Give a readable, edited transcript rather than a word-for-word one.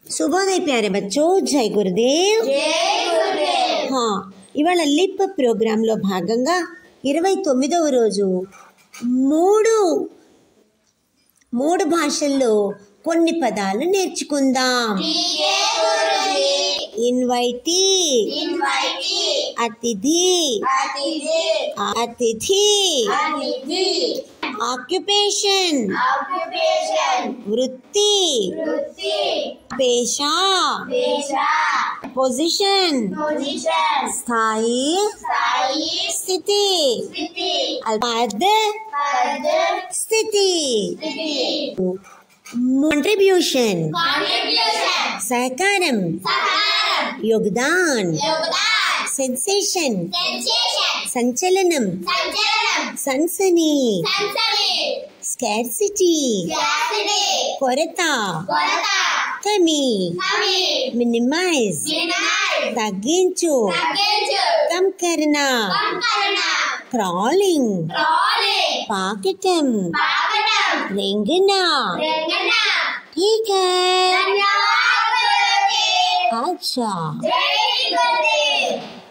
శుభోదయ ప్యారే బచ్చో, జై గురుదేవ్. ఇవాళ లిప్ ప్రోగ్రాంలో భాగంగా 29వ రోజు మూడు భాషల్లో కొన్ని పదాలు నేర్చుకుందాం. ఇన్వైటీ, అతిథి, ఆక్యుపేషన్, వృత్తి, పేషా, పొజిషన్, స్థాయి, స్థితి, పద, స్థితి. కాంట్రిబ్యూషన్, సహకారం, योगदान, सेंसेशन, संचलनम, सनसनी, स्कैर्सिटी, कोरता, कमी, मिनिमाइज, तग्गिंचु, कम करना, क्रॉलिंग, पाकेटम, रेंगना. ठीक है. अच्छा.